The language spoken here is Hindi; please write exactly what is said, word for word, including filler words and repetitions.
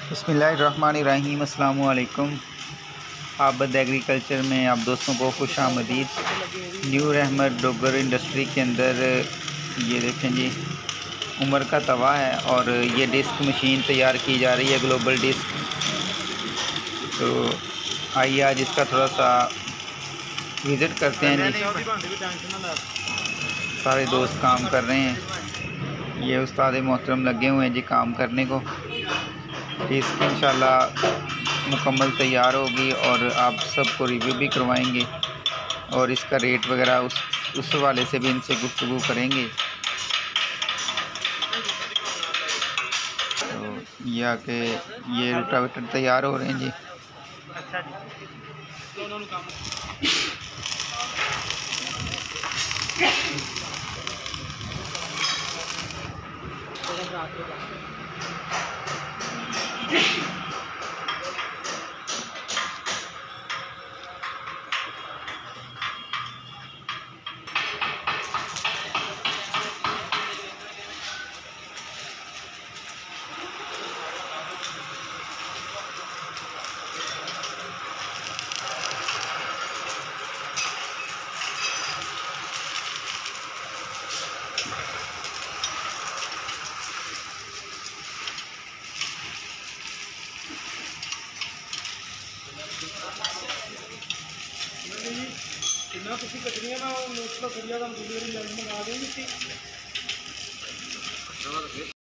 बिस्मिल्लाहिर्रहमानिर्रहीम, अस्सलामु अलैकुम। आबद एग्रीकल्चर में आप दोस्तों को खुश आमदीद। न्यू रहमत डोगर इंडस्ट्री के अंदर ये देखें जी, उमर का तवा है और ये डिस्क मशीन तैयार की जा रही है, ग्लोबल डिस्क। तो आइए आज इसका थोड़ा सा विज़िट करते हैं जी। सारे दोस्त काम कर रहे हैं, ये उस्ताद मोहतरम लगे हुए हैं जी काम करने को। डिस्क इंशाल्लाह मुकम्मल तैयार होगी और आप सबको रिव्यू भी करवाएंगे और इसका रेट वगैरह उस उस हवाले से भी इनसे गुफ्तगू करेंगे। तो ये आके ये रोटावेटर तैयार हो रहे हैं जी। अच्छा जी। कितना किसी कटनी ना उसका करिया का मंगा देंगे।